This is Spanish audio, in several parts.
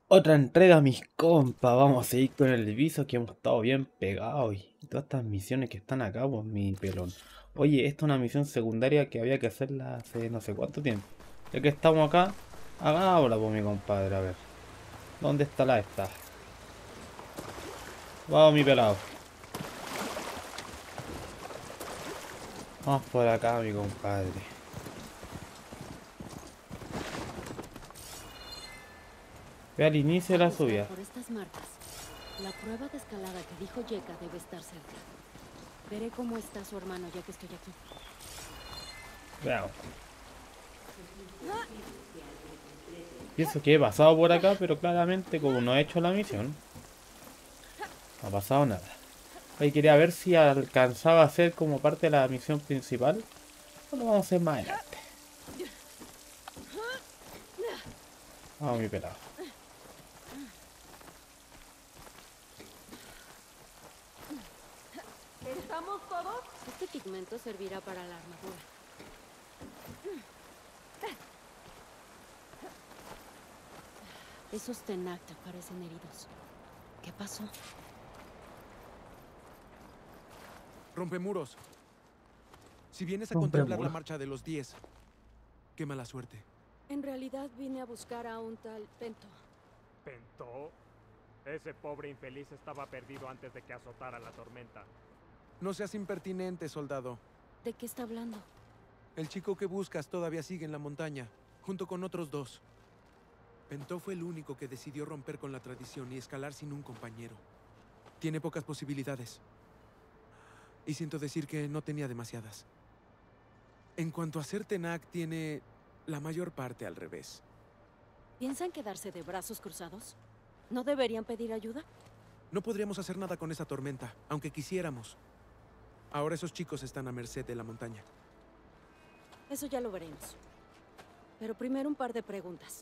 Otra entrega, mis compas. Vamos a seguir con el viso que hemos estado bien pegados. Y todas estas misiones que están acá, pues mi pelón. Oye, esta es una misión secundaria que había que hacerla hace no sé cuánto tiempo. Ya que estamos acá, hagámosla, pues mi compadre. A ver, ¿dónde está la esta? Vamos, mi pelado. Vamos por acá, mi compadre. Ve al inicio de A la juzgar subida. por estas marcas, la prueba de escalada que dijo Yeka debe estar cerca. Veré cómo está su hermano ya que estoy aquí. Veamos. Pienso que he pasado por acá, pero claramente como no he hecho la misión, no ha pasado nada. Ahí quería ver si alcanzaba a ser como parte de la misión principal. O lo vamos a hacer más adelante. Vamos, mi pelado. ¿Estamos todos? Este pigmento servirá para la armadura. Esos Tenakth parecen heridos. ¿Qué pasó? Rompemuros. Si vienes a contemplar la Rompemos. marcha de los 10, qué mala suerte. En realidad vine a buscar a un tal Pento. ¿Pentó? Ese pobre infeliz estaba perdido antes de que azotara la tormenta. No seas impertinente, soldado. ¿De qué está hablando? El chico que buscas todavía sigue en la montaña, junto con otros dos. Pentó fue el único que decidió romper con la tradición y escalar sin un compañero. Tiene pocas posibilidades. Y siento decir que no tenía demasiadas. En cuanto a ser Tenakth, tiene la mayor parte al revés. ¿Piensan quedarse de brazos cruzados? ¿No deberían pedir ayuda? No podríamos hacer nada con esa tormenta, aunque quisiéramos. Ahora esos chicos están a merced de la montaña. Eso ya lo veremos. Pero primero un par de preguntas.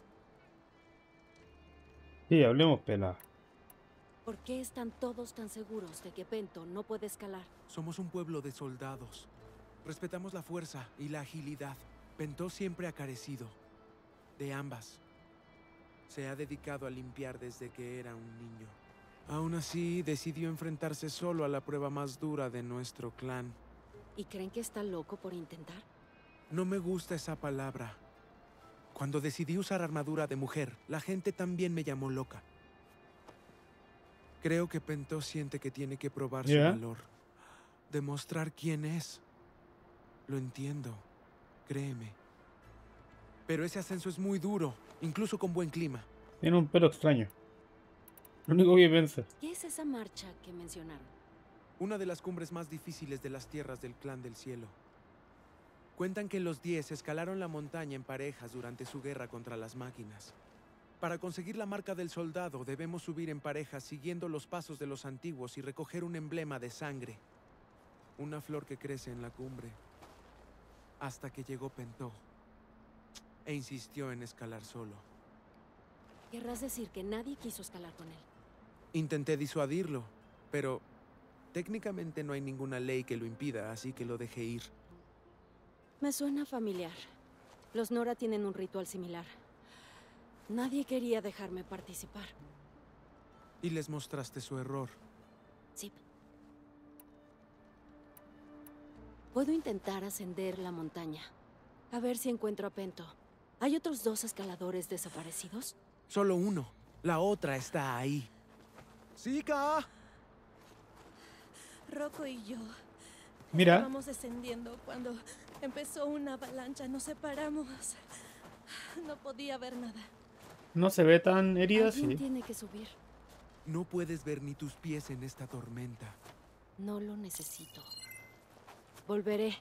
Sí, hablemos, pelado. ¿Por qué están todos tan seguros de que Pento no puede escalar? Somos un pueblo de soldados. Respetamos la fuerza y la agilidad. Pentó siempre ha carecido de ambas. Se ha dedicado a limpiar desde que era un niño. Aún así, decidió enfrentarse solo a la prueba más dura de nuestro clan. ¿Y creen que está loco por intentar? No me gusta esa palabra. Cuando decidí usar armadura de mujer, la gente también me llamó loca. Creo que Pentó siente que tiene que probar su ¿Ya? valor. Demostrar quién es. Lo entiendo. Créeme. Pero ese ascenso es muy duro, incluso con buen clima. Tiene un pelo extraño. Lo único que piensa. ¿Qué es esa marcha que mencionaron? Una de las cumbres más difíciles de las tierras del Clan del Cielo. Cuentan que los 10 escalaron la montaña en parejas durante su guerra contra las máquinas. Para conseguir la marca del soldado, debemos subir en parejas siguiendo los pasos de los antiguos y recoger un emblema de sangre. Una flor que crece en la cumbre. Hasta que llegó Pentó. E insistió en escalar solo. Querrás decir que nadie quiso escalar con él. Intenté disuadirlo, pero técnicamente no hay ninguna ley que lo impida, así que lo dejé ir. Me suena familiar. Los Nora tienen un ritual similar. Nadie quería dejarme participar. Y les mostraste su error. Sí. Puedo intentar ascender la montaña. A ver si encuentro a Pento. ¿Hay otros 2 escaladores desaparecidos? Solo uno. La otra está ahí. ¡Sika! Rocco y yo Mira, estábamos descendiendo cuando empezó una avalancha. Nos separamos. No podía ver nada. no se ve tan herida, Alguien sí. tiene que subir. No puedes ver ni tus pies en esta tormenta. No lo necesito. Volveré.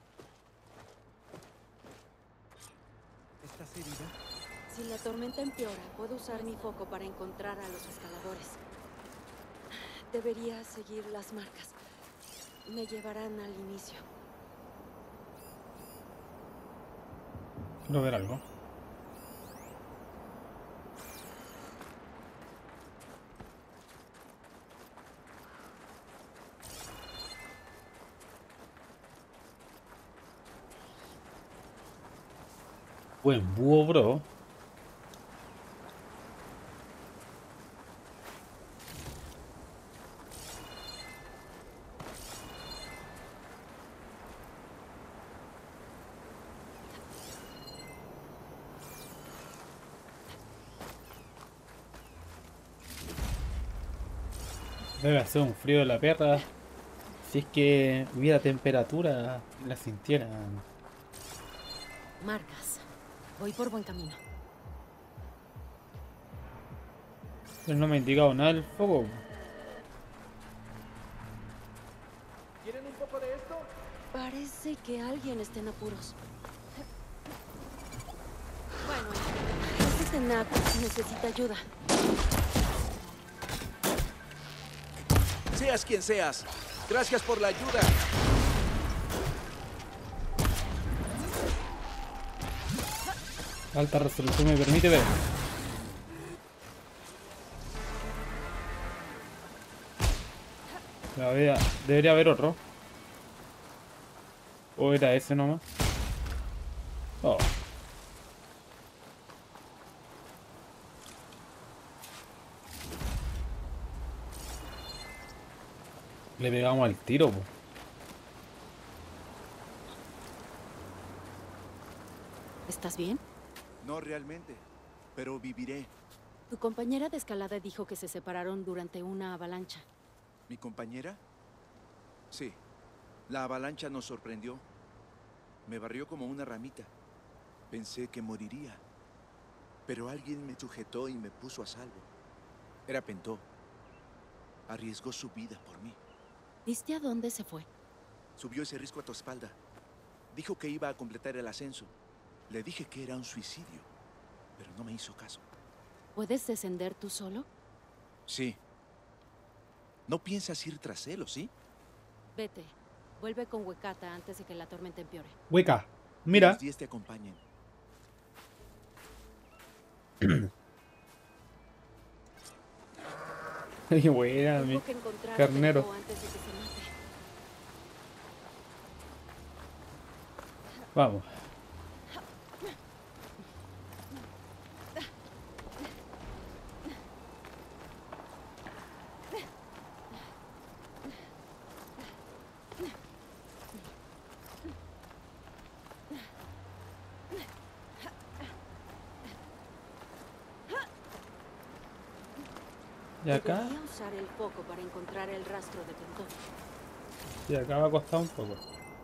¿Estás herida? Si la tormenta empeora, puedo usar mi foco para encontrar a los escaladores. Debería seguir las marcas. Me llevarán al inicio. Quiero ver algo. Buen búho, bro. Debe hacer un frío de la perra. Si es que hubiera temperatura, la sintieran. Marcas. Voy por buen camino. Pero no me ha indicado nada el fuego. ¿Quieren un poco de esto? Parece que alguien está en apuros. Bueno, este Knack necesita ayuda. Seas quien seas, gracias por la ayuda. Alta resolución me permite ver. Debería haber otro. ¿O era ese nomás? Oh. Le pegamos al tiro, po. ¿Estás bien? No realmente, pero viviré. Tu compañera de escalada dijo que se separaron durante una avalancha. ¿Mi compañera? Sí. La avalancha nos sorprendió. Me barrió como una ramita. Pensé que moriría. Pero alguien me sujetó y me puso a salvo. Era Pentó. Arriesgó su vida por mí. ¿Viste a dónde se fue? Subió ese risco a tu espalda. Dijo que iba a completar el ascenso. Le dije que era un suicidio, pero no me hizo caso. ¿Puedes descender tú solo? Sí. No piensas ir tras él, ¿o sí? Vete. Vuelve con Huecata antes de que la tormenta empeore. Hueca, mira. Los 10 te acompañen. Qué buena, mi Tengo que encontrar a carnero. Pentó antes de que se mate. Vamos. Y acá, Debería usar el foco para encontrar el rastro de Pentó. y acá va a costar un poco.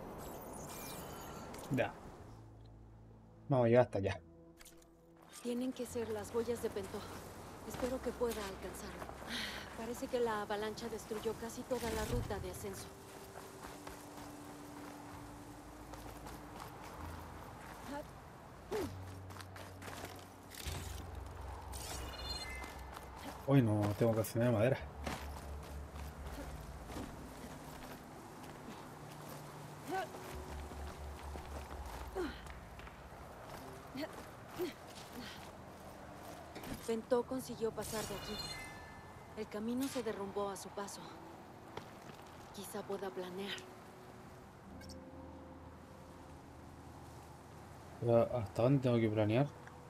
Ya. Vamos a llegar hasta allá. Tienen que ser las huellas de Pentó. Espero que pueda alcanzarlo. Parece que la avalancha destruyó casi toda la ruta de ascenso. Hoy no tengo casi nada de madera. Pentó consiguió pasar de aquí. El camino se derrumbó a su paso. Quizá pueda planear. Pero, ¿hasta dónde tengo que planear?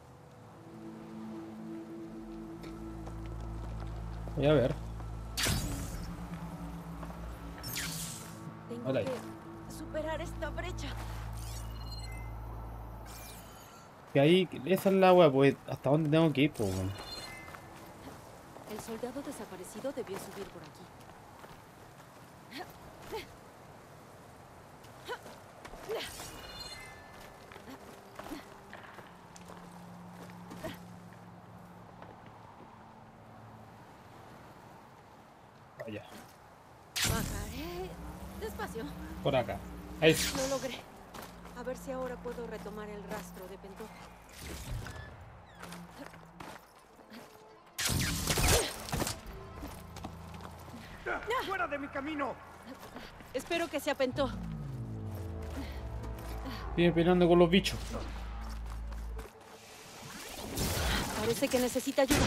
Voy a ver. Tengo Hola. que superar esta brecha. Que ahí, esa es la wea, pues, ¿hasta dónde tengo que ir, pues, weón? El soldado desaparecido debió subir por aquí. Allá, Bajaré despacio. por acá. Ahí. Lo logré. A ver si ahora puedo retomar el rastro de Pentó. ¡Fuera de mi camino! Espero que sea Pentó. Viene peleando con los bichos. Parece que necesita ayuda.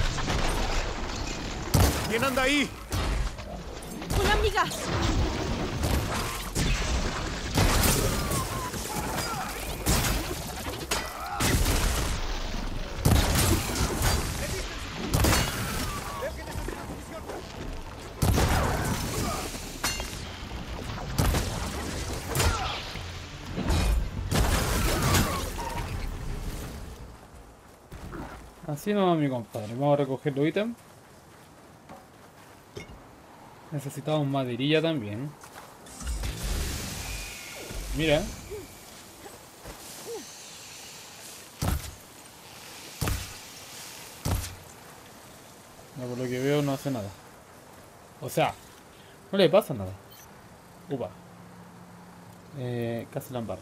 ¿Quién anda ahí? ¡Una amiga! Así no, mi compadre. Vamos a recoger los ítems. Necesitamos maderilla también. Mira. No, por lo que veo no hace nada. O sea, no le pasa nada. Upa. Casi Lambar.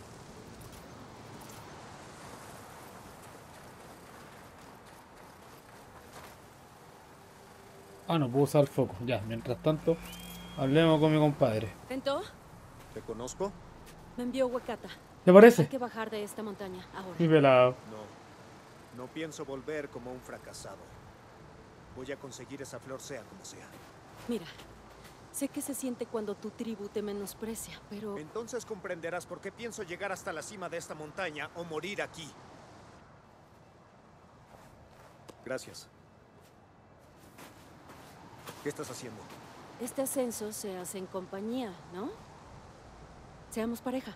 Ah, no puedo usar el foco. Ya, mientras tanto, hablemos con mi compadre. ¿Bento? ¿Te conozco? Me envió Huecata. ¿Te Hay parece? que bajar de esta montaña ahora. Mi pelado. No. No pienso volver como un fracasado. Voy a conseguir esa flor sea como sea. Mira, sé que se siente cuando tu tribu te menosprecia, pero... Entonces comprenderás por qué pienso llegar hasta la cima de esta montaña o morir aquí. Gracias. ¿Qué estás haciendo? Este ascenso se hace en compañía, ¿no? Seamos pareja.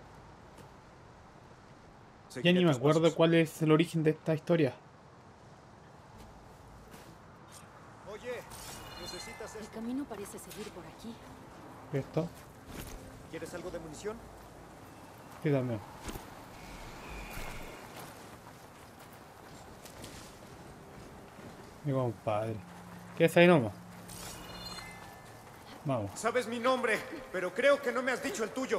Ya Seguiré ni me tus acuerdo pasos. cuál es el origen de esta historia. Oye, ¿necesitas El esto? camino parece seguir por aquí. ¿Esto? ¿Quieres algo de munición? Sí, también. Mi compadre. ¿Qué es ahí nomás? Vamos. Sabes mi nombre, pero creo que no me has dicho el tuyo.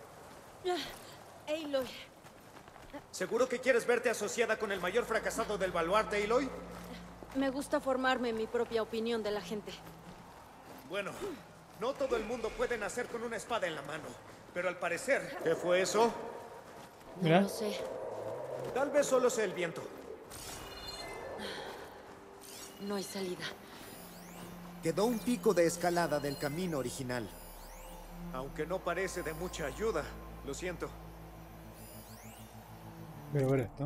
Aloy, ¿Seguro que quieres verte asociada con el mayor fracasado del baluarte, Aloy? me gusta formarme mi propia opinión de la gente. Bueno, no todo el mundo puede nacer con una espada en la mano, pero al parecer... ¿Qué fue eso? No Mira. lo sé. Tal vez solo sea el viento. No hay salida. Quedó un pico de escalada del camino original. Aunque no parece de mucha ayuda. Lo siento. Voy a ver esto.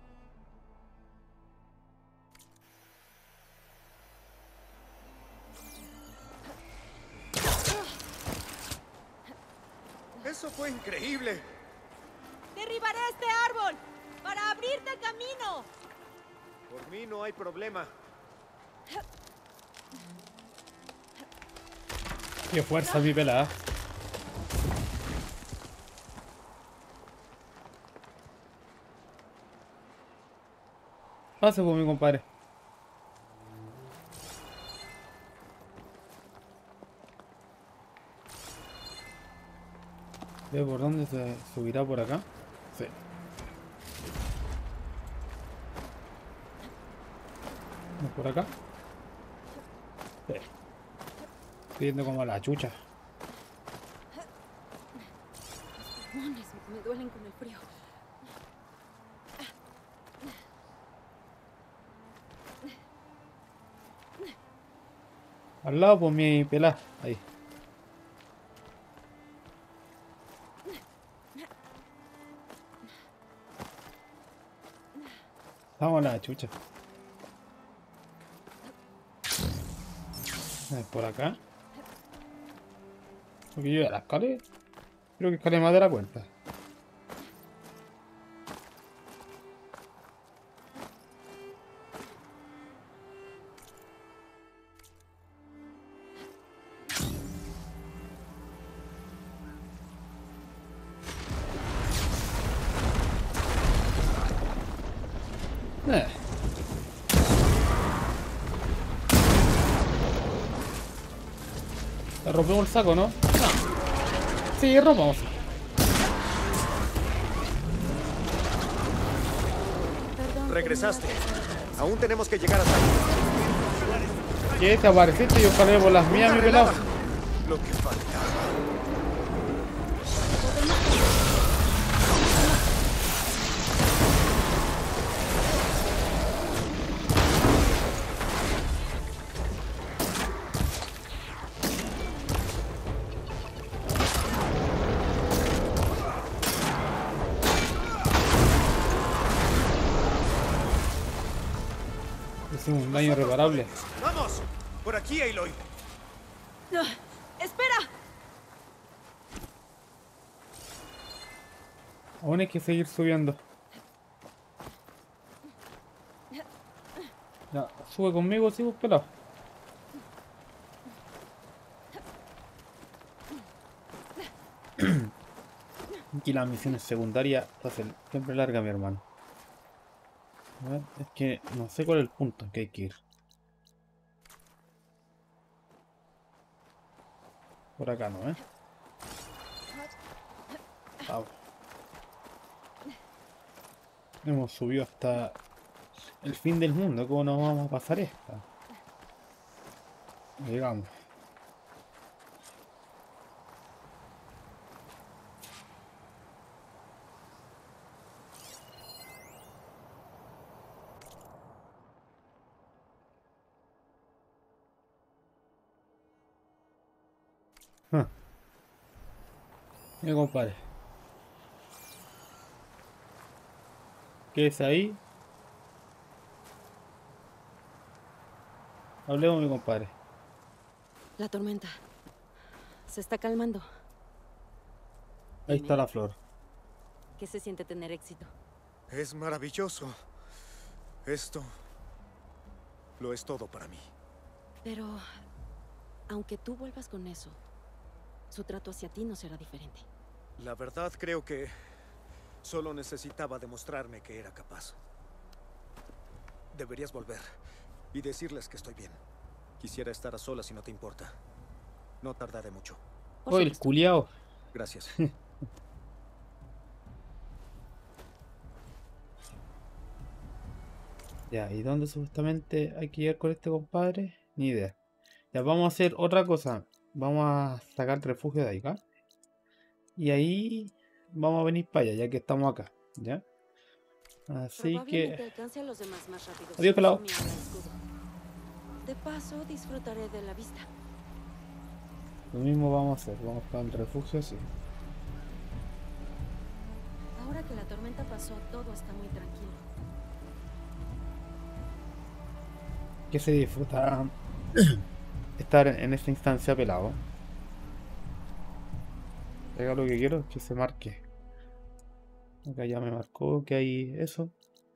Eso fue increíble. ¡Derribaré este árbol para abrirte camino! Por mí no hay problema. Qué fuerza mi pelada. Pase por mi compadre. ¿Ve por dónde se subirá por acá? Sí. ¿No es por acá? Sí. Estoy yendo como a la chucha. Pulmones me duelen con el frío. Al lado por mi pelada. Ahí. Vamos a la chucha. Por acá. Porque yo a la escalera. Creo que escalé más de la cuenta. Le rompemos el saco, ¿no? Sí, rompamos. Perdón. Regresaste. Aún tenemos que llegar hasta aquí. ¿Qué? ¿Te apareciste? Yo escalé por las mías, mi pelado. Lo que faltaba. Hicimos un daño irreparable. ¡Vamos! Por aquí, Aloy. ¡Espera! Aún hay que seguir subiendo. Ya, sube conmigo, sí, pues, pelado. Aquí las misiones secundarias se hacen siempre larga, mi hermano. A ver, es que no sé cuál es el punto en que hay que ir. Por acá no, ¿eh? Vamos. Hemos subido hasta el fin del mundo. ¿Cómo nos vamos a pasar esta? Llegamos. Ah, mira, compadre. ¿Qué es ahí? Hablemos, mi compadre. La tormenta. Se está calmando. Ahí Dime, está la flor. ¿qué se siente tener éxito? Es maravilloso. Esto lo es todo para mí. Pero, aunque tú vuelvas con eso, su trato hacia ti no será diferente. La verdad creo que solo necesitaba demostrarme que era capaz. Deberías volver y decirles que estoy bien. Quisiera estar a solas si no te importa. No tardaré mucho. Por ¡Oh, el supuesto. culiao! Gracias. Ya, ¿y dónde supuestamente hay que llegar con este compadre? Ni idea. Ya, vamos a hacer otra cosa. Vamos a sacar el refugio de ahí, ¿acá? Y ahí vamos a venir para allá, ya que estamos acá, ¿ya? Así Probablemente que... alcance a los demás más rápido. Adiós, si pelado. uso mi ala escudo. De paso, disfrutaré de la vista. Lo mismo vamos a hacer. Vamos para el refugio, sí. Ahora que la tormenta pasó, todo está muy tranquilo. Que se disfruta estar en esta instancia pelado. Acá lo que quiero es que se marque. Acá ya me marcó que hay eso.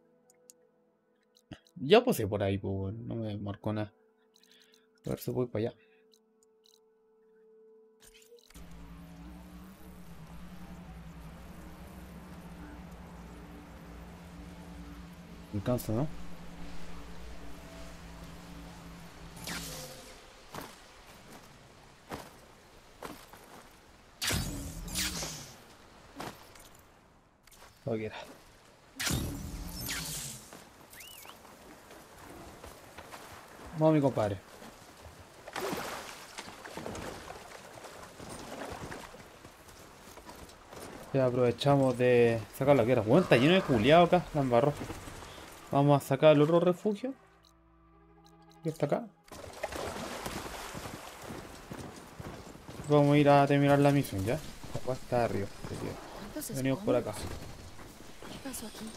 Ya pasé por ahí, pues bueno, no me marcó nada. A ver si voy para allá. Me canso, ¿no? Lo que era. Vamos, mi compadre. Ya aprovechamos de sacar la guerra. Bueno, está lleno de culiados acá, la embarró. Vamos a sacar el otro refugio. Que está acá. Vamos a ir a terminar la misión, ¿ya? Acá está arriba. Así que ¿Cuántos venimos por acá. escombros? ¿Qué pasó aquí?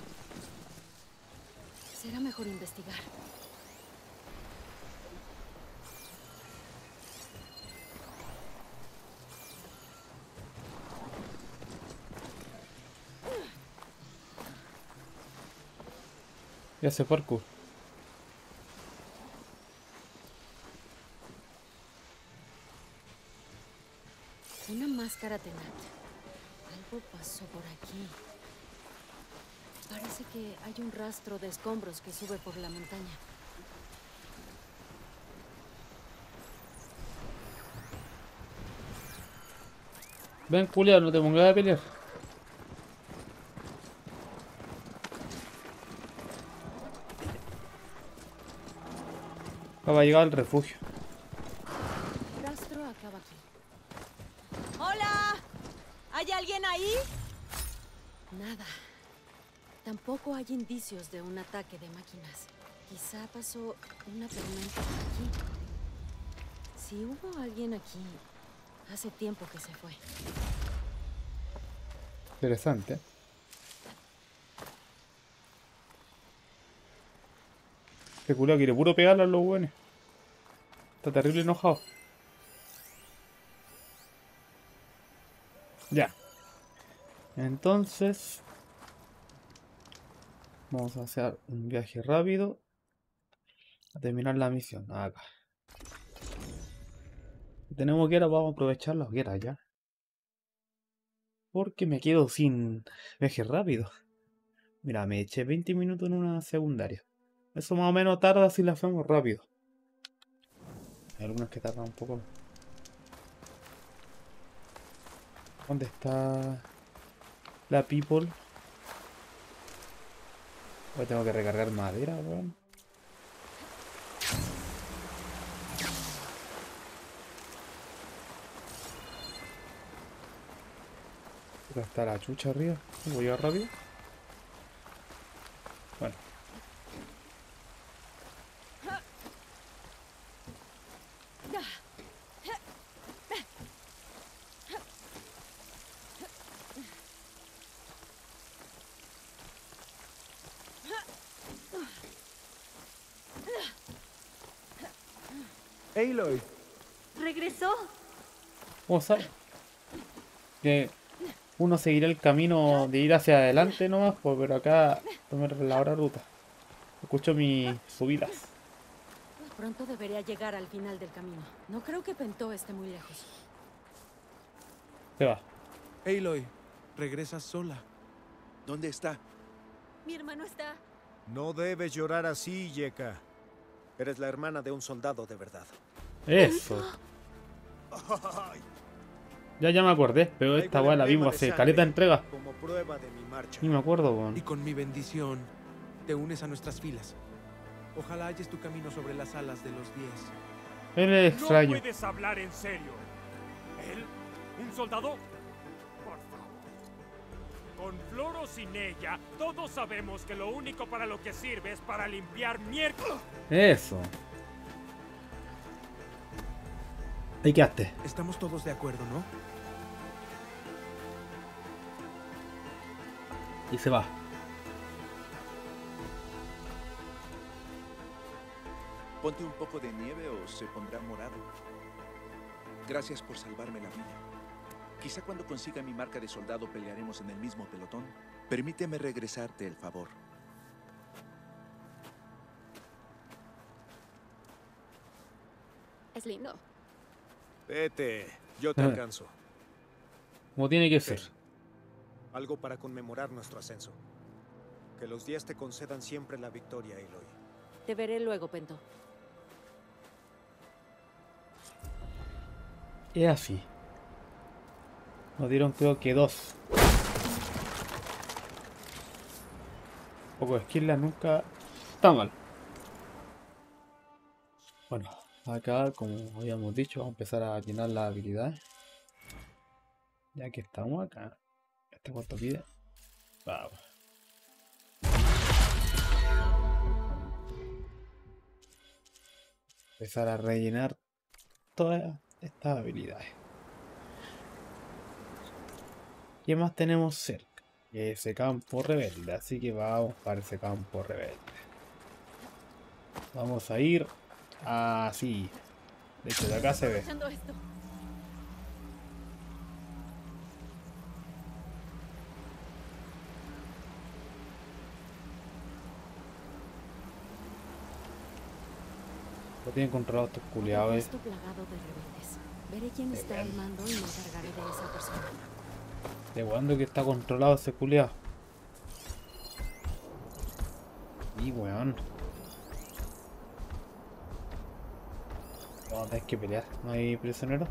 Será mejor investigar. Ya se parkour. Una máscara tenaz. Algo pasó por aquí. Parece que hay un rastro de escombros que sube por la montaña. Ven, culiao, no te pongas a pelear. Acaba de llegar al refugio. Rastro acaba aquí. ¡Hola! ¿Hay alguien ahí? Nada. Tampoco hay indicios de un ataque de máquinas. Quizá pasó una tormenta por aquí. Si hubo alguien aquí, hace tiempo que se fue. Interesante. Este culiao quiere puro pegarle a los buenos. Está terrible enojado. Ya. Entonces... vamos a hacer un viaje rápido. A terminar la misión. Acá. Tenemos que ir, vamos a aprovechar las hogueras ya. porque me quedo sin viaje rápido. Mira, me eché 20 minutos en una secundaria. Eso más o menos tarda si la hacemos rápido. Hay algunas que tardan un poco. ¿Dónde está la people? Hoy tengo que recargar madera, weón. Acá está la chucha arriba. Voy a llegar rápido. Bueno. Aloy, ¿Regresó? ¿Cómo sabes? Que uno seguirá el camino de ir hacia adelante nomás, pues, pero acá tomar la hora ruta. Escucho mis subidas. Pronto debería llegar al final del camino. No creo que Pentó esté muy lejos. Se va. Aloy, regresas sola. ¿Dónde está? Mi hermano está... no debes llorar así, Yeka. Eres la hermana de un soldado de verdad. Eso. Ya me acordé, pero esta weá la vimos hace caleta de entrega. Como prueba de mi marcha. Ni me acuerdo, weón. Y con mi bendición, te unes a nuestras filas. Ojalá halles tu camino sobre las alas de los 10. Él es extraño. No puedes hablar en serio. ¿Él? ¿Un soldado? Por favor. Con Flor o sin ella, todos sabemos que lo único para lo que sirve es para limpiar mierda. Eso. Ahí quedaste. Estamos todos de acuerdo, ¿no? Y se va. Ponte un poco de nieve o se pondrá morado. Gracias por salvarme la vida. Quizá cuando consiga mi marca de soldado pelearemos en el mismo pelotón. Permíteme regresarte el favor. Es lindo. Vete, yo te alcanzo. Como tiene que ser. Algo para conmemorar nuestro ascenso. Que los 10 te concedan siempre la victoria, Aloy. Te veré luego, Pentó. Es así. Nos dieron creo que 2. Un poco de esquila nunca está mal. Bueno, acá como habíamos dicho, vamos a empezar a llenar las habilidades. Ya que estamos acá. ¿Este cuánto pide? Vamos. Empezar a rellenar todas estas habilidades. ¿Qué más tenemos cerca? Ese campo rebelde, así que vamos para ese campo rebelde. Vamos a ir así. De hecho, de acá se ve. Escuchando esto. Lo tienen controlado estos culiados. Esto plagado de rebeldes. Veré quién está al mando y me encargaré de esa persona. ¿De cuándo que está controlado ese culiado? Y weón. Vamos a tener que pelear. ¿No hay prisioneros?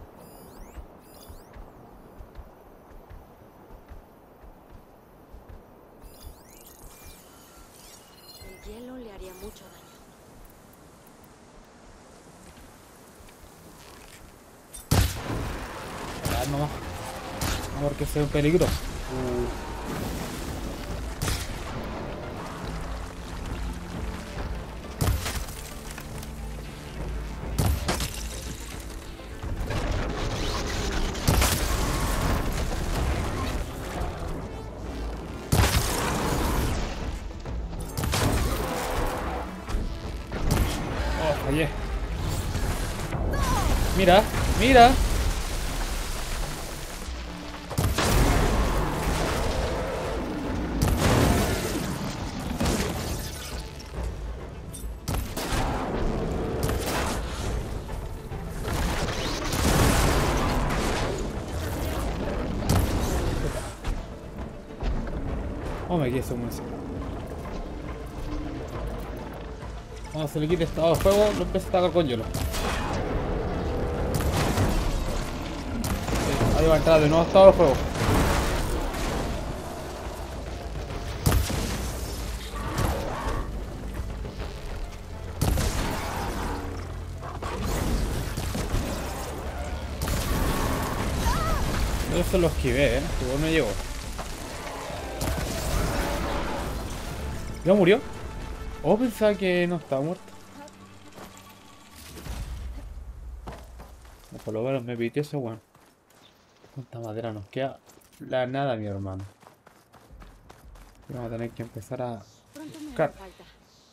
El hielo le haría mucho daño. Nomás. No, porque sea un peligro. Oh, fallé. Mira, mira. Oh, me quedé sin munición. Cuando se le quite estado de fuego, lo empieza a atacar con hielo. Sí, ahí va a entrar de nuevo estado de fuego. Eso lo esquivé, igual me llegó. ¿Ya murió? Oh, pensaba que no estaba muerto. No, por lo menos me pitió ese weón. ¿Cuánta madera nos queda? La nada, mi hermano. Vamos a tener que empezar a Pronto me buscar. hará falta.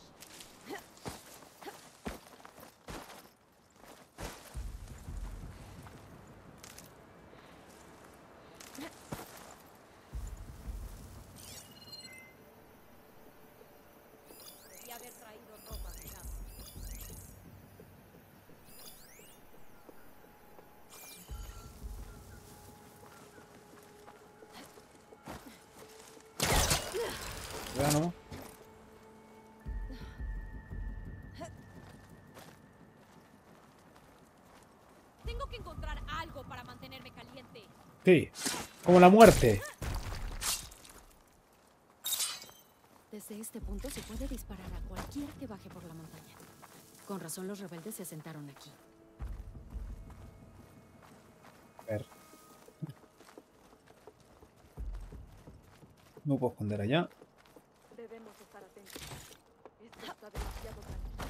Debí haber traído ropa de casa. Ya no. Tengo que encontrar algo para mantenerme caliente. Sí, como la muerte. Desde este punto se puede disparar a cualquiera que baje por la montaña. Con razón los rebeldes se asentaron aquí. A ver. No puedo esconder allá. Debemos estar atentos. Esto está demasiado grande.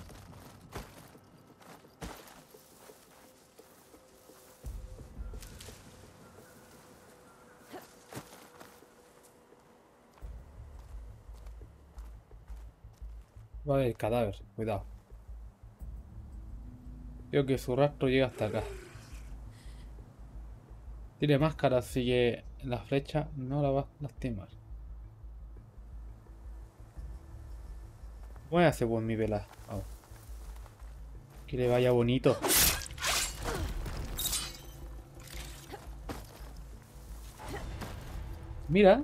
Va a haber cadáver, cuidado. Creo que su rastro llega hasta acá. Tiene máscara, así que la flecha no la va a lastimar. Voy a hacer por mi vela. Vamos. Que le vaya bonito. Mira.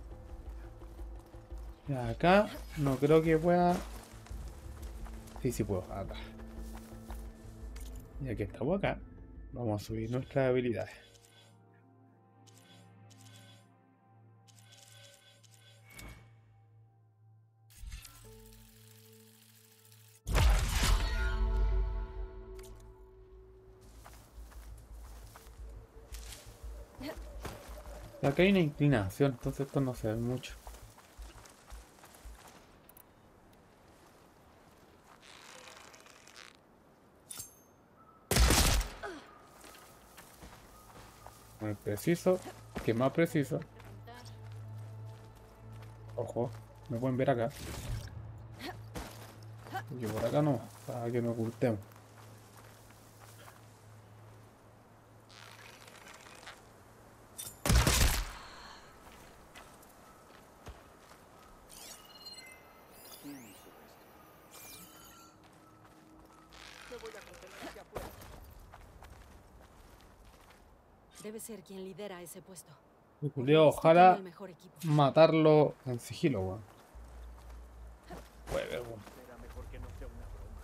Y acá no creo que pueda. Sí, sí puedo. Acá. Ya que estamos acá, vamos a subir nuestras habilidades. Acá hay una inclinación, entonces esto no se ve mucho. Muy preciso, que más preciso. Ojo, me pueden ver acá. Yo por acá no, para que nos ocultemos. Debe ser quien lidera ese puesto. Julio, Este tiene ojalá el mejor equipo. matarlo en sigilo, weón. Puede ver, weón. Será mejor que no sea una broma.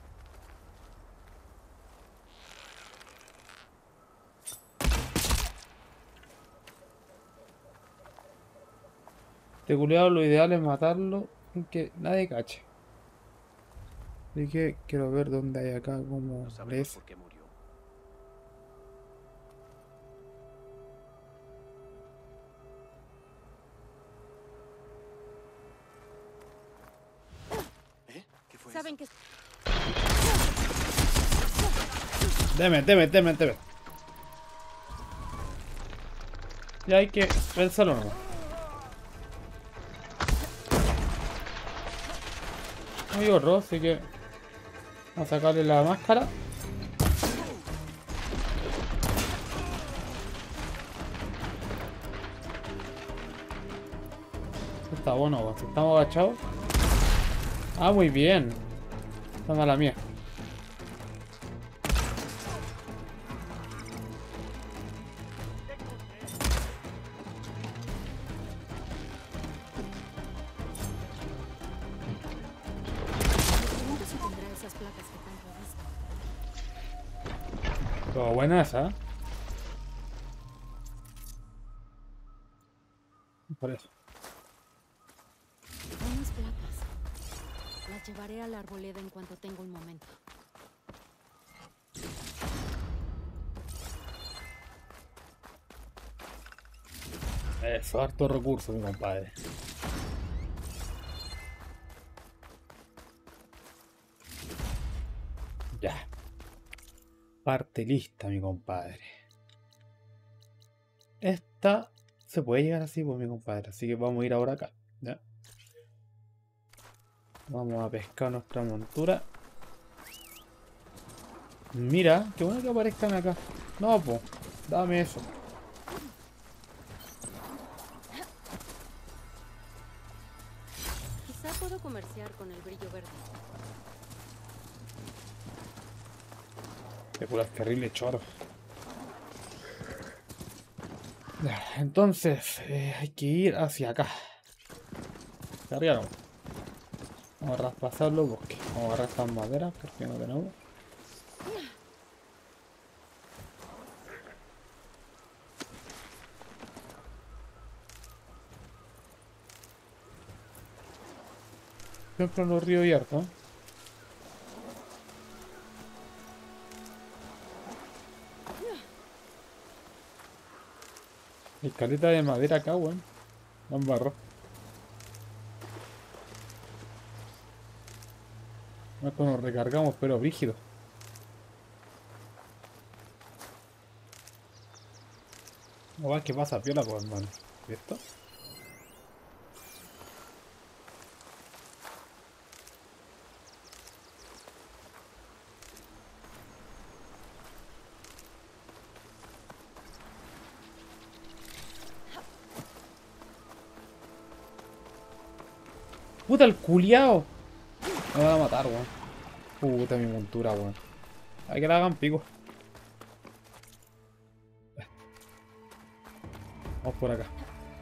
Este culiao lo ideal es matarlo sin que nadie cache. Así que quiero ver dónde hay acá como No sabemos aparece. por qué murió. ¿Qué fue Saben que Deme. Ya hay que pensarlo, ¿no? Muy horror, así que vamos a sacarle la máscara. Está bueno, weón. Si estamos agachados. Ah, muy bien. Está mala mía. Pero buena esa, ¿eh? Por eso. Hay unas placas. Las llevaré a la arboleda en cuanto tenga un momento. Eso, harto recurso, mi compadre. Ya. Parte lista, mi compadre. Esta se puede llegar así, pues, mi compadre. Así que vamos a ir ahora acá. ¿Ya? Vamos a pescar nuestra montura. Mira, qué bueno que aparezcan acá. No, pues, dame eso. Quizá puedo comerciar con el brillo verde. Te curas terrible choro. Ya, entonces, hay que ir hacia acá. Cargaron. Vamos a traspasar los bosques. Vamos a agarrar estas maderas porque no tenemos. Siempre en los ríos abiertos, ¿eh? Hay caleta de madera acá, weón. La embarró. Nosotros nos recargamos, pero brígido. No va, que pasa piola, pues, hermano. ¿Y esto? ¡Puta, el culiao! Me va a matar, weón. Puta, mi montura, weón. Hay que la hagan pico. Vamos por acá.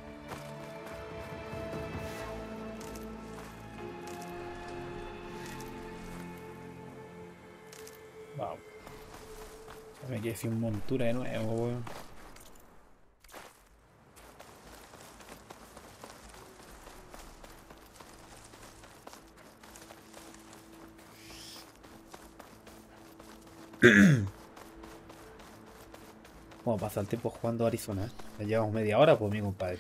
Vamos. Me quedé sin montura de nuevo, weón. Vamos a pasar el tiempo jugando Arizona. Ya llevamos media hora, pues, mi compadre.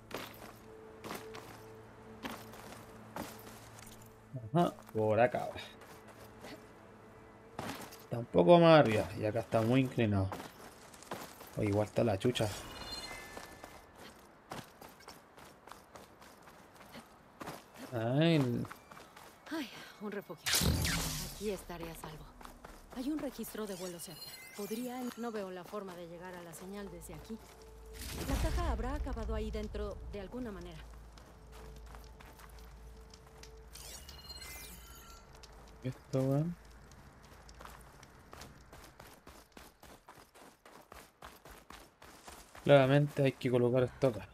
Ajá, por acá. Está un poco más arriba. Y acá está muy inclinado. O igual está la chucha. Ay, Ay, un refugio. Aquí estaré a salvo. Hay un registro de vuelo cerca. Podría... No veo la forma de llegar a la señal desde aquí. La caja habrá acabado ahí dentro de alguna manera. esto, weón. Claramente hay que colocar esto acá.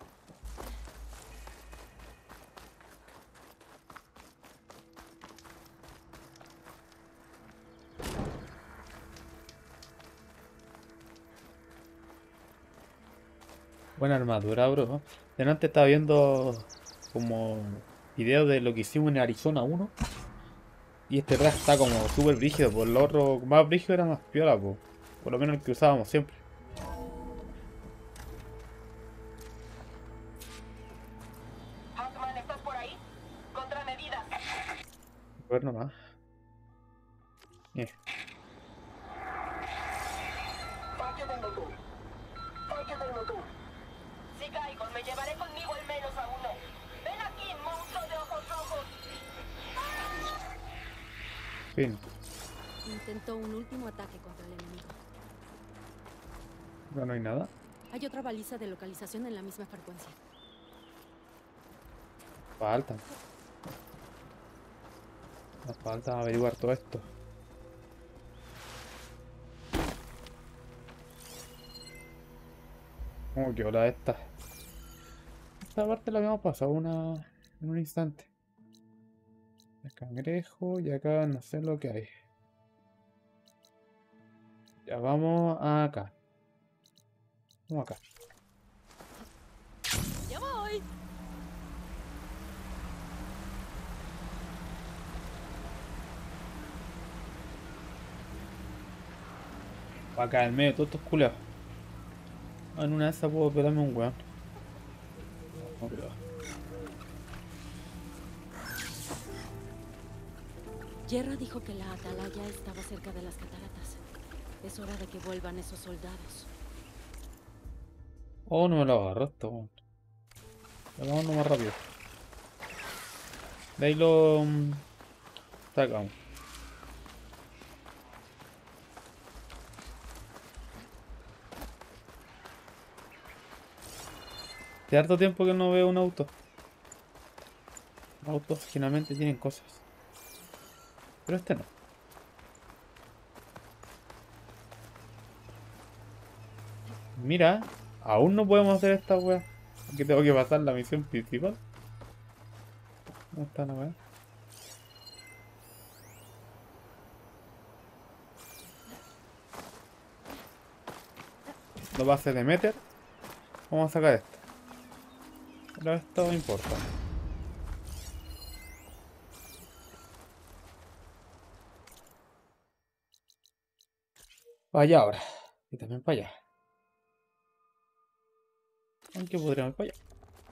Buena armadura, bro. Delante estaba viendo como videos de lo que hicimos en Arizona 1. Y este traje está como súper brígido. Por lo otro, más brígido era más piola, po. Por lo menos el que usábamos siempre. Hackman, ¿estás por ahí? Contramedidas. A ver nomás. Fallo del motor. Fallo del motor. Si caigo, me llevaré conmigo al menos a uno. Ven aquí, monstruo de ojos rojos. Fin. Intentó un último ataque contra el enemigo. Ya no hay nada. Hay otra baliza de localización en la misma frecuencia. Falta. Nos falta averiguar todo esto. ¿Cómo que hora esta? Esta parte la habíamos pasado en un instante. El cangrejo y acá no sé lo que hay. Ya vamos acá. Vamos acá. ¡Ya voy! Acá en medio de todos estos culeados. En una de esas puedo pegarme un weón. No creo. Yerra dijo que la atalaya estaba cerca de las cataratas. Es hora de que vuelvan esos soldados. Oh, no me lo agarró esto, weón. Vámonos más rápido. De ahí lo sacamos. Hace harto tiempo que no veo un auto. Los autos generalmente tienen cosas. Pero este no. Mira, aún no podemos hacer esta wea. Que tengo que pasar la misión principal. ¿Dónde está la wea? Lo base de meter. Vamos a sacar esto. Pero esto no importa. Para allá ahora. Y también para allá. Aunque podríamos ir para allá.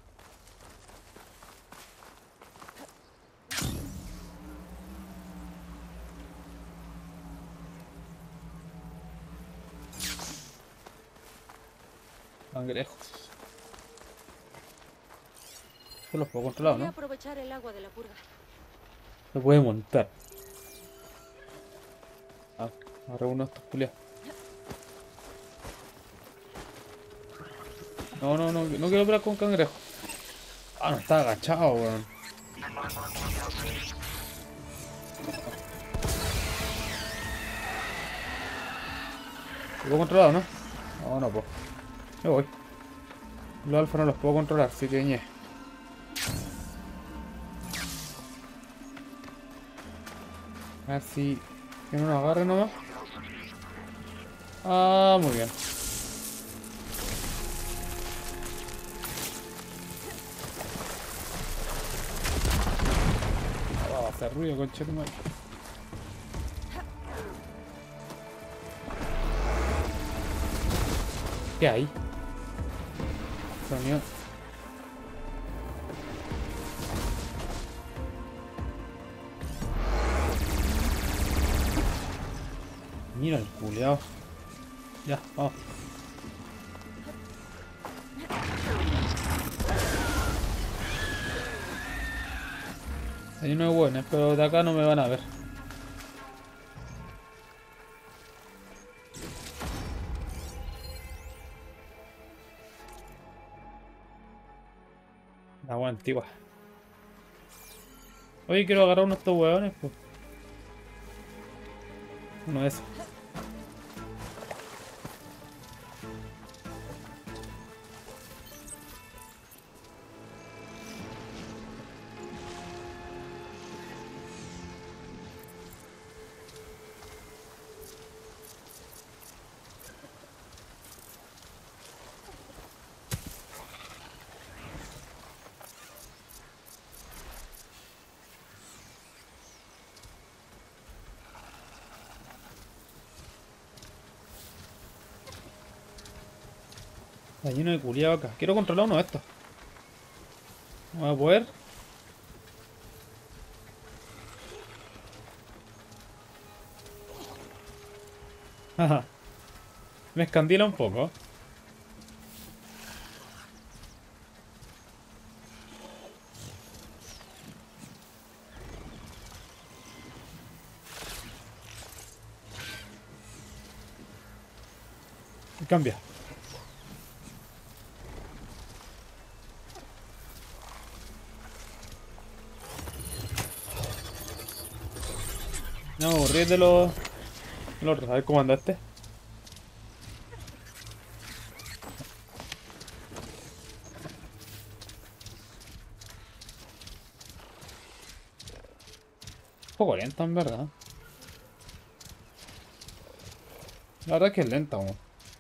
Cangrejos. Yo los puedo controlar, Voy a ¿no? aprovechar el agua de la purga. Lo puede montar. Ah, ahora uno de estos culiados. No, no, no, no quiero pelear con cangrejo. Ah, no, está agachado, weón. ¿Lo puedo controlar, no? No, no puedo. Me voy. Los alfa no los puedo controlar, así que ñe. A ver si no nos agarre nomás. Ah, muy bien. Ah, va a hacer ruido, conchetumadre. ¿Qué hay? Sonido. Mira el culeado. Ya, vamos. Hay uno de buenas, pero de acá no me van a ver. La buena antigua. Oye, quiero agarrar uno de estos hueones, pues. Uno de esos. Está lleno de culiado acá. Quiero controlar uno de estos. No voy a poder. Ajá. Me escandila un poco. Cambia. No, aburrí de los otros. A ver cómo anda este. Un poco lento en verdad. La verdad es que es lenta, weón.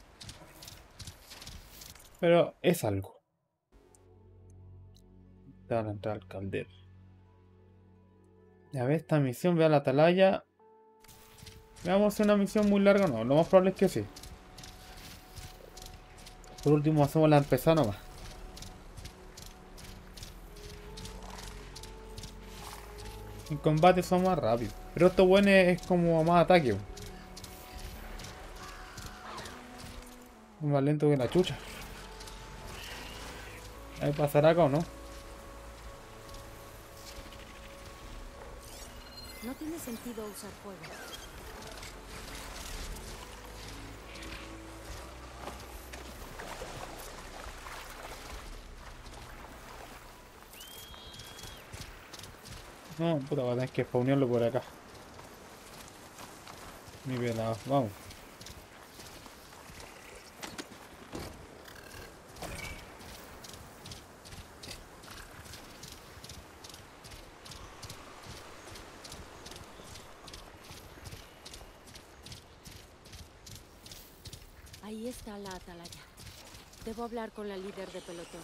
Pero es algo. Te van a entrar al caldero. Ya ves, esta misión, ve a la atalaya. Vamos a hacer una misión muy larga, no. Lo más probable es que sí. Por último, hacemos la empezada nomás. En combate son más rápidos. Pero esto bueno es como más ataque. Más lento que la chucha. Ahí pasará acá o no. No tiene sentido usar fuego. No, puta, va a tener que spawnearlo por acá. Mi pelado, vamos. Ahí está la atalaya. Debo hablar con la líder de pelotón.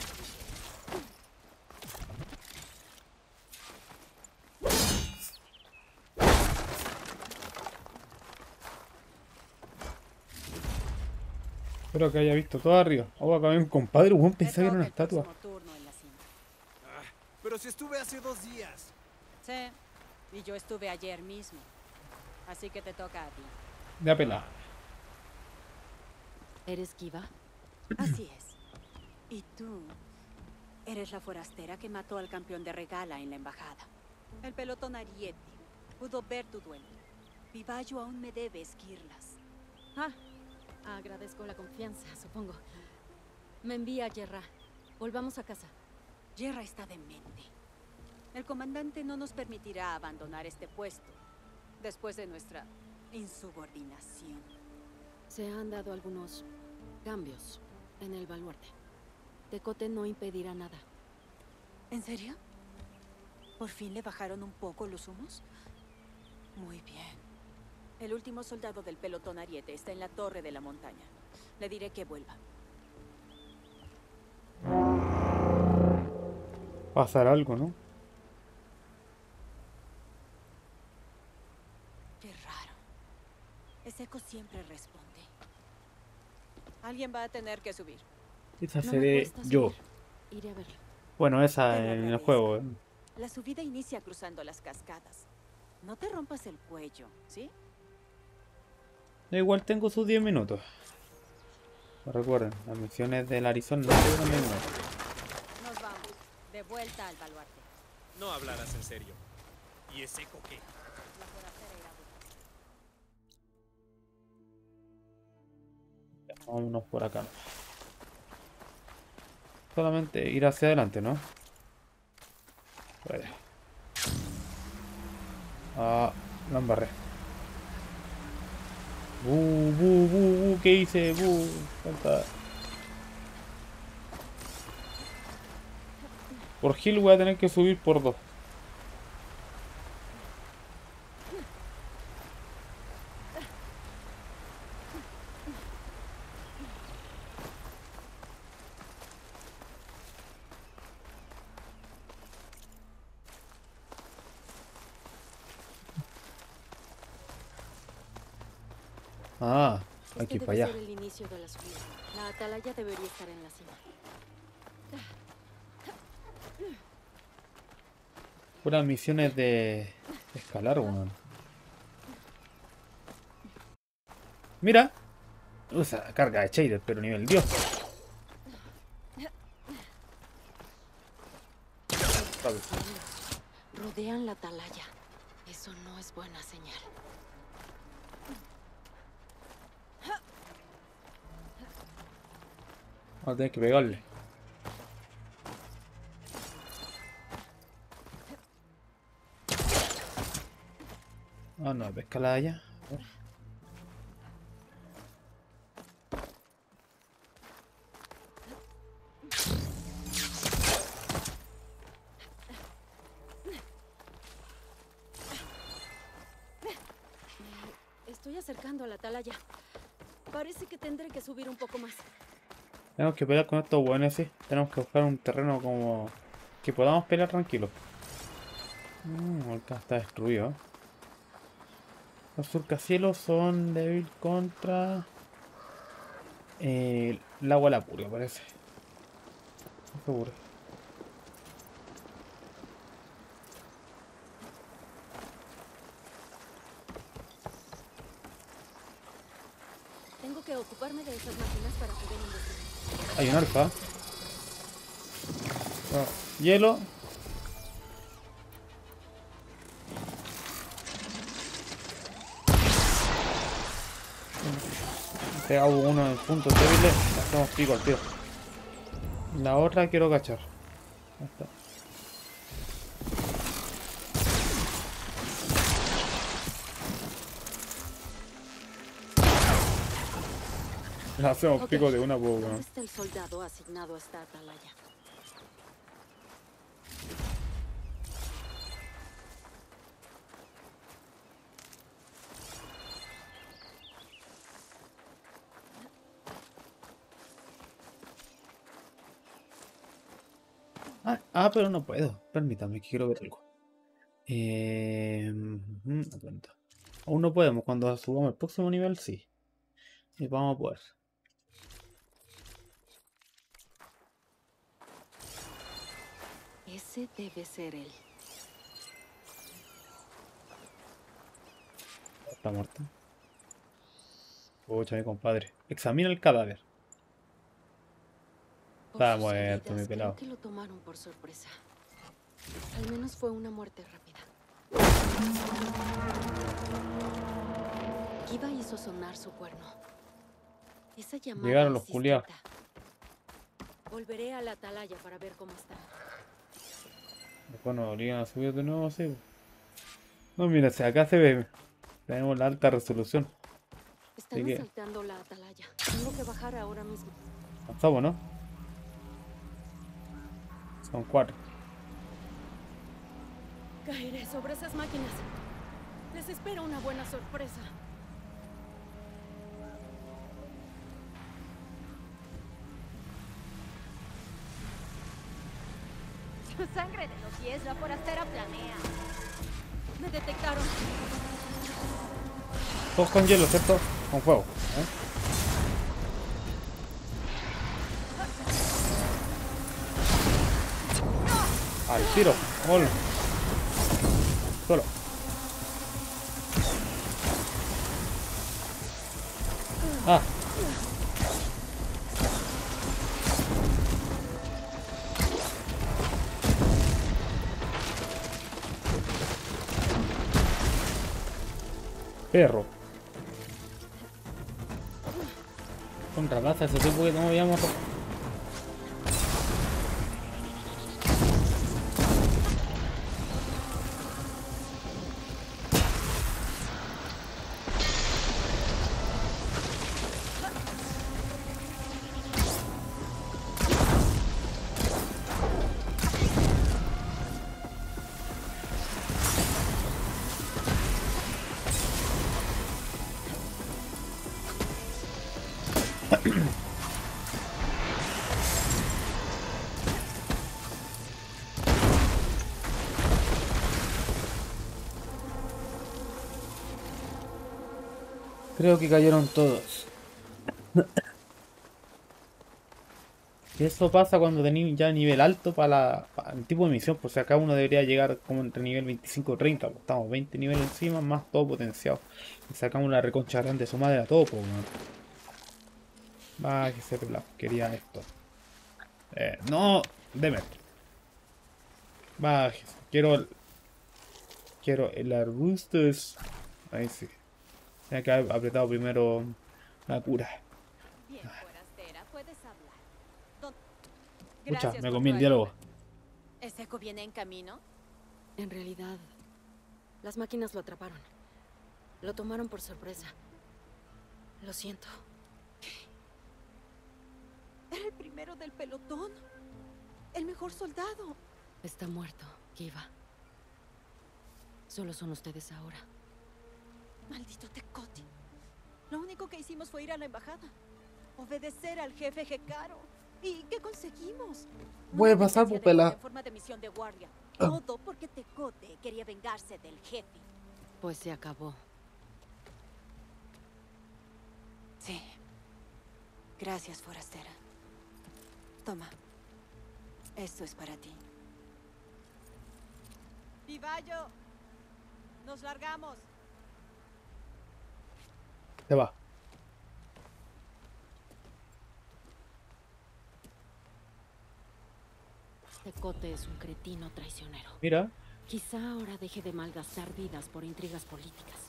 Espero que haya visto todo arriba. Oh, acá hay un compadre, weón, pensaba que era una estatua. Pero si estuve hace 2 días. Sí, y yo estuve ayer mismo. Así que te toca a ti. De apelada. ¿Eres Kiva? Así es. ¿Y tú? Eres la forastera que mató al campeón de regala en la embajada. El pelotón Ariete pudo ver tu duelo. Vivallo aún me debe esquirlas. Agradezco la confianza, supongo. Me envía Yerra. Volvamos a casa. Yerra está demente. El comandante no nos permitirá abandonar este puesto después de nuestra insubordinación. Se han dado algunos cambios en el baluarte. Tecote no impedirá nada. ¿En serio? ¿Por fin le bajaron un poco los humos? Muy bien. El último soldado del pelotón Ariete está en la torre de la montaña. Le diré que vuelva. Pasar algo, ¿no? Qué raro. Ese eco siempre responde. Alguien va a tener que subir. Esa No me seré cuesta yo. subir. Iré a verlo. Bueno, esa Te lo en el agradezco. juego. La subida inicia cruzando las cascadas. No te rompas el cuello, ¿sí? Igual tengo sus 10 minutos. Recuerden, las misiones del Arizona no duran menos. Nos vamos. De vuelta al baluarte. No hablarás en serio. ¿Y ese eco qué? La forastera irá a buscar. Vámonos por acá. Solamente ir hacia adelante, ¿no? Vale. La embarré. ¿Qué hice? Falta. Por Hill voy a tener que subir por 2. Aquí Este para debe allá. ser el inicio de la subida. La atalaya debería estar en la cima. Puras misiones de escalar, weón. Mira. Usa carga de shader, pero nivel Dios. Rodean la atalaya. Eso no es buena señal. Vamos a tener que pegarle. No, pescala allá. Estoy acercando a la atalaya. Parece que tendré que subir un poco más. Tenemos que pelear con estos buenos, sí. Tenemos que buscar un terreno como... que podamos pelear tranquilos. Acá está destruido. Los surcacielos son débil contra... el agua Lapuria, parece. No seguro. Tengo que ocuparme de esas máquinas para poder investigar. Hay un alfa. Hielo. Pegado uno en puntos débiles. Hacemos pico al tío. La otra quiero cachar. Ahí está. Le hacemos Ok. pico de una por ¿Dónde una. está el soldado asignado a esta atalaya? Pero no puedo. Permítame, que quiero ver algo. Aguanta. Aún no podemos. Cuando subamos al próximo nivel, sí. Y vamos a poder. Ese debe ser él. Está muerto. Pucha, mi compadre. Examina el cadáver. Por Está sus muerto, mi heridas, pelado. creo que lo tomaron por sorpresa. Al menos fue una muerte rápida. Kiva hizo sonar su cuerno. Esa llamada Llegaron los es culiados. distinta. Volveré a la atalaya para ver cómo está. Después nos obligan a subir de nuevo, sí. No, mira, si acá se ve. Tenemos la alta resolución. Están ¿De qué? asaltando la atalaya. Tengo que bajar ahora mismo. Avanzamos, ¿no? Son 4. Caeré sobre esas máquinas. Les espero una buena sorpresa. Sangre de los pies, la forastera planea. Me detectaron. Todos con hielo, ¿cierto? Con fuego. Al tiro. Gol. Solo. Ah. Perro. Contra raza ese tipo que no veíamos. Creo que cayeron todos. Y eso pasa cuando tenéis ya nivel alto para el tipo de misión. Pues acá uno debería llegar como entre nivel 25 y 30. Pues estamos 20 niveles encima, más todo potenciado. Y sacamos una reconcha grande de su madre a todo, pues, weón. Va, que se pelado. Quería esto. No, deme. Bájese. Quiero el arbusto. Ahí sí. Tenía que haber apretado primero la cura. Bien, forastera, puedes hablar. Pucha, Gracias me por comí tu el diálogo. ayuda. ¿Ese eco viene en camino? En realidad, las máquinas lo atraparon. Lo tomaron por sorpresa. Lo siento. Era el primero del pelotón. El mejor soldado. Está muerto, Kiva. Solo son ustedes ahora. Maldito Tecoti. Lo único que hicimos fue ir a la embajada. Obedecer al jefe Hekaro. ¿Y qué conseguimos? Puede pasar, Una pupela. en forma de misión de guardia. Todo porque Tecote quería vengarse del jefe. Pues se acabó. Sí. Gracias, forastera. Toma. Esto es para ti. Vivallo. Nos largamos. Se va. Tecote es un cretino traicionero. Mira. Quizá ahora deje de malgastar vidas por intrigas políticas.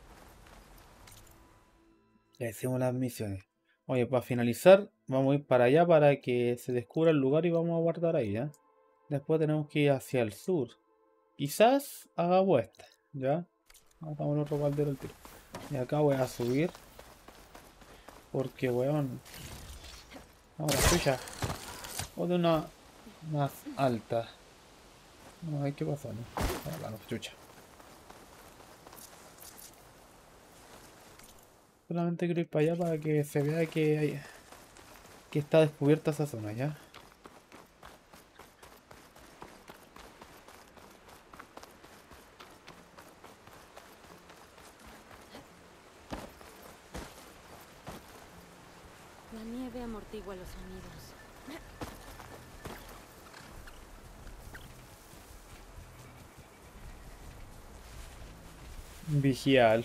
Ya hicimos las misiones. Oye, para finalizar, vamos a ir para allá para que se descubra el lugar y vamos a guardar ahí, ¿ya? Después tenemos que ir hacia el sur. Quizás haga vuelta, ¿ya? Matamos el otro caldero al tiro. Y acá voy a subir. Porque, weón. Ahora, suya. O de una más alta. No hay que pasar, ¿no? Ahora, no, chucha. Solamente quiero ir para allá para que se vea que está descubierta esa zona, ¿ya? La nieve amortigua los sonidos. Vigial.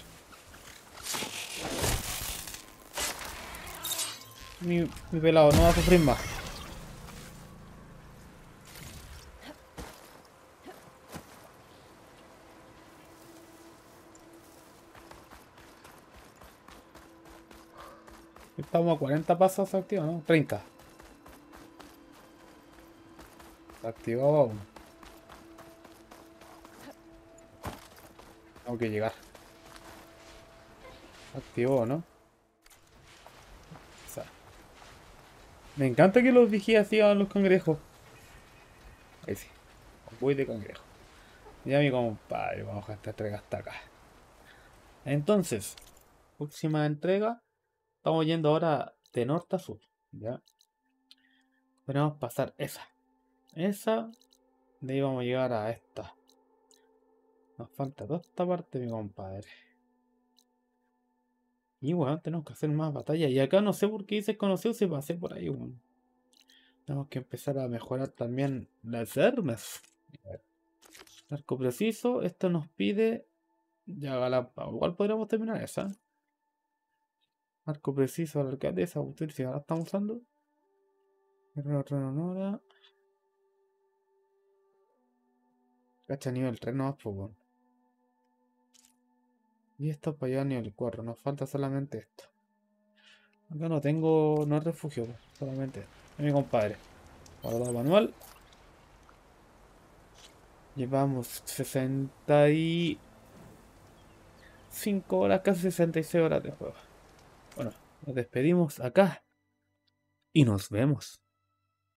Mi pelado no va a sufrir más. Estamos a 40 pasos activos, ¿no? 30. Activado aún. Tengo que llegar. Activó, ¿no? O sea, me encanta que los vigías sigan los cangrejos. Ahí sí. Voy de cangrejo. Ya mi compadre, vamos a dejar esta entrega hasta acá. Entonces, próxima entrega. Estamos yendo ahora de norte a sur. ¿Ya? Podemos pasar esa. Esa. De ahí vamos a llegar a esta. Nos falta toda esta parte, mi compadre. Y bueno, tenemos que hacer más batallas. Y acá no sé por qué dice conocido si pasé por ahí, bueno. Tenemos que empezar a mejorar también las armas. Arco preciso. Esto nos pide. Ya, igual podríamos terminar esa. Arco preciso al arcade. Esa cuestión si ahora estamos usando. Cacha nivel 3 no, pues bueno. Y esto para allá nivel 4. Nos falta solamente esto. Acá no tengo. No refugio. Solamente esto. Es mi compadre. Guardado manual. Llevamos 65 horas, casi 66 horas de juego. Bueno, nos despedimos acá. Y nos vemos.